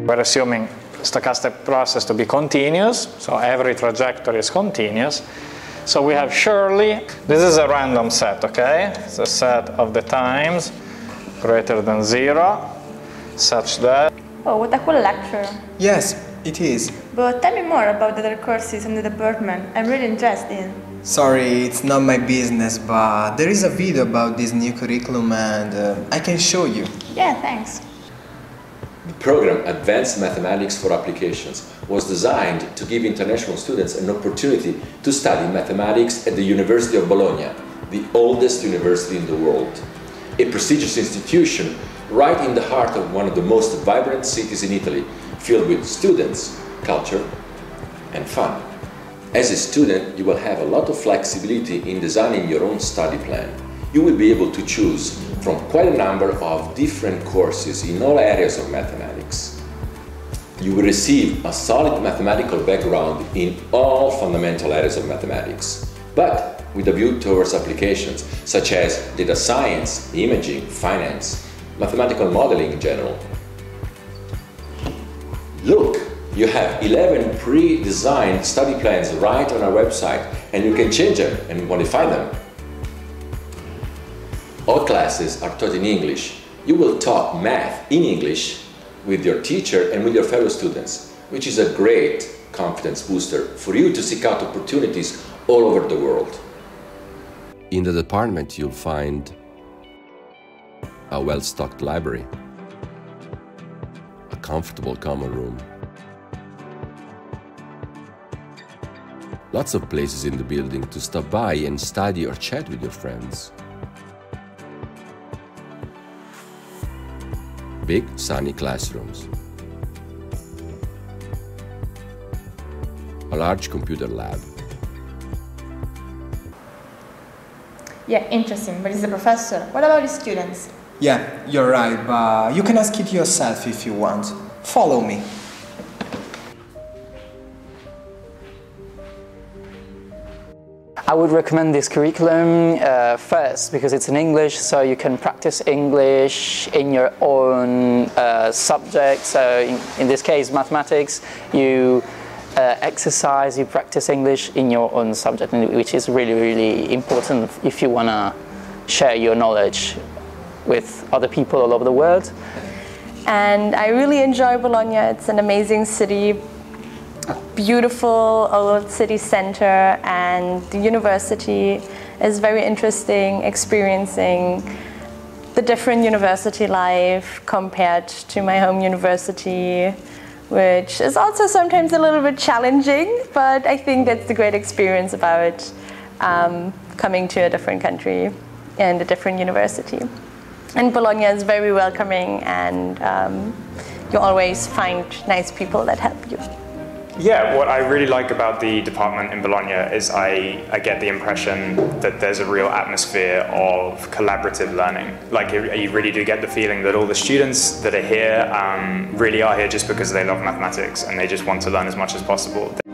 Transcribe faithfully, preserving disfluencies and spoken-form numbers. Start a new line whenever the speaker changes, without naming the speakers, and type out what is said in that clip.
We're assuming stochastic process to be continuous, so every trajectory is continuous. So we have surely, this is a random set, okay? It's a set of the times greater than zero, such that...
Oh, what a cool lecture.
Yes, it is.
But tell me more about the other courses in the department. I'm really interested in.
Sorry, it's not my business, but there is a video about this new curriculum and uh, I can show you.
Yeah, thanks.
The program Advanced Mathematics for Applications was designed to give international students an opportunity to study mathematics at the University of Bologna, the oldest university in the world. A prestigious institution right in the heart of one of the most vibrant cities in Italy, filled with students, culture, and fun. As a student, you will have a lot of flexibility in designing your own study plan. You will be able to choose from quite a number of different courses in all areas of mathematics. You will receive a solid mathematical background in all fundamental areas of mathematics, but with a view towards applications such as data science, imaging, finance, mathematical modeling in general. Look, you have eleven pre-designed study plans right on our website, and you can change them and modify them. All classes are taught in English. You will talk math in English with your teacher and with your fellow students, which is a great confidence booster for you to seek out opportunities all over the world. In the department, you'll find a well-stocked library, a comfortable common room, lots of places in the building to stop by and study or chat with your friends. Big, sunny classrooms. A large computer lab.
Yeah, interesting, but he's a professor. What about his students?
Yeah, you're right, but you can ask it yourself if you want. Follow me.
I would recommend this curriculum uh, first because it's in English, so you can practice English in your own uh, subject. So in, in this case, mathematics, you uh, exercise, you practice English in your own subject, which is really, really important if you want to share your knowledge with other people all over the world.
And I really enjoy Bologna. It's an amazing city. Beautiful old city center, and the university is very interesting, experiencing the different university life compared to my home university, which is also sometimes a little bit challenging, but I think that's the great experience about um, coming to a different country and a different university. And Bologna is very welcoming, and um, you always find nice people that help you.
Yeah, what I really like about the department in Bologna is I, I get the impression that there's a real atmosphere of collaborative learning. Like you, you really do get the feeling that all the students that are here um, really are here just because they love mathematics and they just want to learn as much as possible.